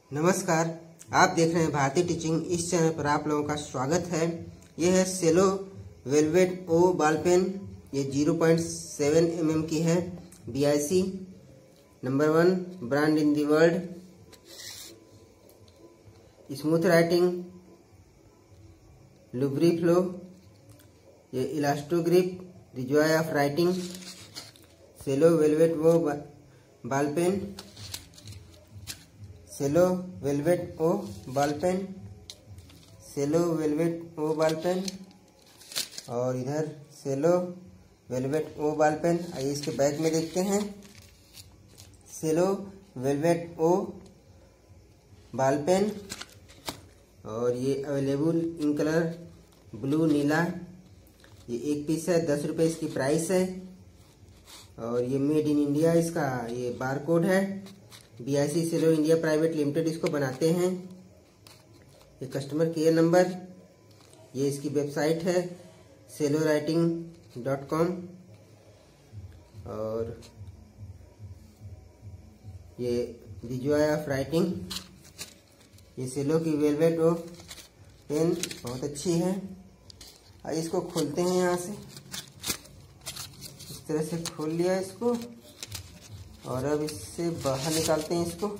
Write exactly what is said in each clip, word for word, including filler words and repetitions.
नमस्कार, आप देख रहे हैं भारतीय टीचिंग। इस चैनल पर आप लोगों का स्वागत है। यह है Cello Velvet O ball pen. ये zero point seven M M की है, B I C number one brand in the world. Smooth writing, lubri flow, ये elasto grip, the joy of writing. Cello Velvet O ball pen, Cello Velvet O ball pen, Cello Velvet O ball pen और इधर Cello Velvet O ball pen. आइए इसके back में देखते हैं। Cello Velvet O ball pen और ये available in colour blue नीला। ये एक पीस है, दस रुपये इसकी प्राइस है और ये मेड इन इंडिया इसका ये बार कोड है। B I C Cello India private limited इसको बनाते हैं। ये कस्टमर केयर नंबर, ये इसकी वेबसाइट है सेलो राइटिंग डॉट कॉम और ये द जॉय ऑफ राइटिंग। ये सेलो की वेलवेट ओ पेन बहुत अच्छी है। आइए इसको खोलते हैं। यहाँ से इस तरह से खोल लिया इसको और अब इससे बाहर निकालते हैं इसको।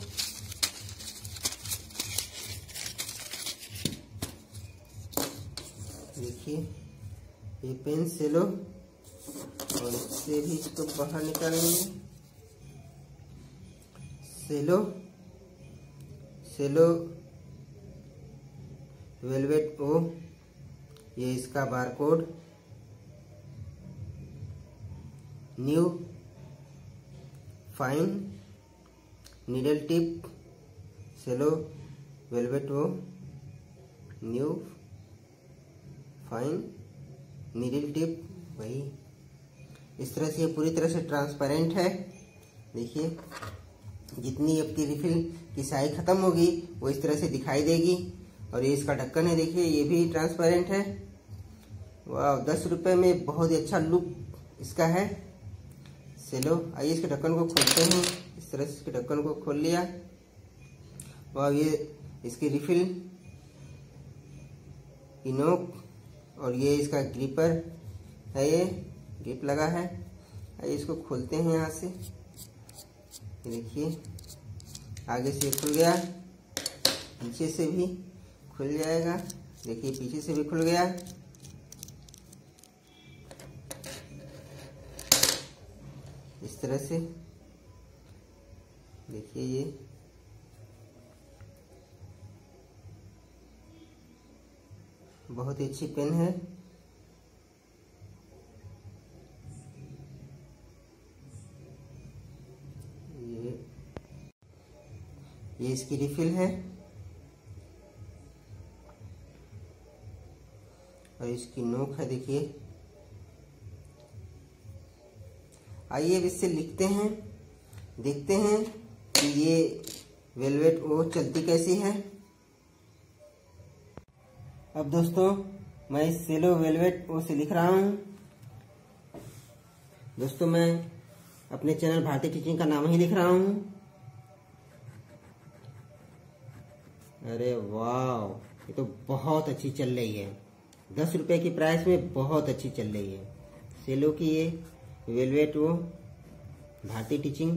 देखिए ये पेन सेलो और इससे भी इसको बाहर निकालेंगे। सेलो सेलो वेलवेट ओ, ये इसका bar code. New fine needle tip Cello Velvet O, new fine needle tip. वही इस तरह से ये पूरी तरह से ट्रांसपेरेंट है। देखिए जितनी आपकी रिफिल की स्याही खत्म होगी वो इस तरह से दिखाई देगी। और ये इसका ढक्कन है, देखिए ये भी ट्रांसपेरेंट है। वाह, दस रुपए में बहुत ही अच्छा लुक इसका है सेलो। आइए इसके ढक्कन को खोलते हैं। इस तरह से इसके ढक्कन को खोल लिया। वाह, ये इसकी रिफिल की नोक और ये इसका ग्रिपर है, ये ग्रिप लगा है। आइए इसको खोलते हैं यहाँ से। देखिए आगे से खुल गया, पीछे से भी खुल जाएगा। देखिए पीछे से भी खुल गया। इस तरह से देखिए ये बहुत ही अच्छी पेन है। ये ये इसकी रिफिल है और इसकी नोक है, देखिए। आइए अब इससे लिखते हैं, देखते हैं कि ये वेलवेट ओ चलती कैसी है। अब दोस्तों मैं इस सेलो वेलवेट ओ से लिख रहा हूँ। दोस्तों मैं अपने चैनल भारतीय टीचिंग का नाम ही लिख रहा हूँ। अरे वाह, ये तो बहुत अच्छी चल रही है। दस रुपए की प्राइस में बहुत अच्छी चल रही है सेलो की ये वेलवेट ओ भारतीय टीचिंग।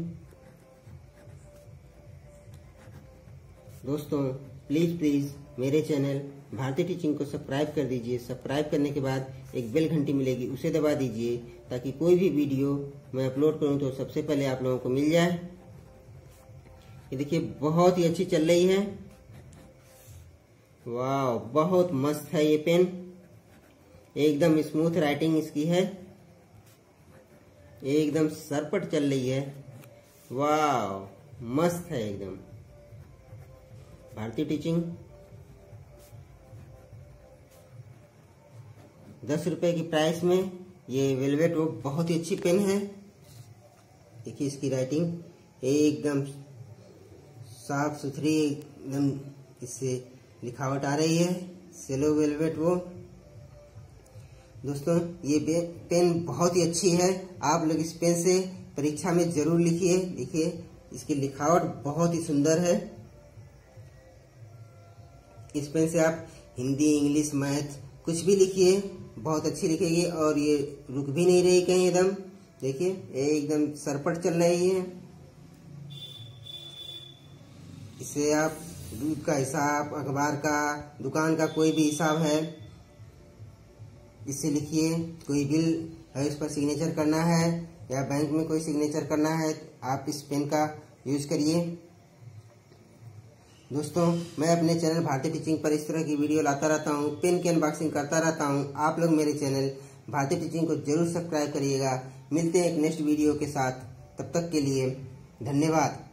दोस्तों प्लीज प्लीज मेरे चैनल भारतीय टीचिंग को सब्सक्राइब कर दीजिए। सब्सक्राइब करने के बाद एक बेल घंटी मिलेगी, उसे दबा दीजिए ताकि कोई भी वीडियो मैं अपलोड करूं तो सबसे पहले आप लोगों को मिल जाए। ये देखिए बहुत ही अच्छी चल रही है। वाह, बहुत मस्त है ये पेन। एकदम स्मूथ राइटिंग इसकी है, एकदम सरपट चल रही है। वाह, मस्त है एकदम। भारतीय टीचिंग दस रुपए की प्राइस में ये वेलवेट वो बहुत ही अच्छी पेन है। देखिए इसकी राइटिंग एकदम साफ सुथरी, एकदम इससे लिखावट आ रही है। सेलो वेलवेट वो दोस्तों ये पेन बहुत ही अच्छी है। आप लोग इस पेन से परीक्षा में जरूर लिखिए। देखिए इसकी लिखावट बहुत ही सुंदर है। इस पेन से आप हिंदी, इंग्लिश, मैथ कुछ भी लिखिए, बहुत अच्छी लिखेगी और ये रुक भी नहीं रही कहीं एकदम। देखिए एकदम सरपट चल रही है। इससे आप दूध का हिसाब, अखबार का, दुकान का कोई भी हिसाब है इससे लिखिए। कोई बिल है उस पर सिग्नेचर करना है या बैंक में कोई सिग्नेचर करना है, आप इस पेन का यूज करिए। दोस्तों, मैं अपने चैनल भारतीय टीचिंग पर इस तरह की वीडियो लाता रहता हूँ, पेन की अनबॉक्सिंग करता रहता हूँ। आप लोग मेरे चैनल भारतीय टीचिंग को जरूर सब्सक्राइब करिएगा। मिलते हैं एक नेक्स्ट वीडियो के साथ, तब तक के लिए धन्यवाद।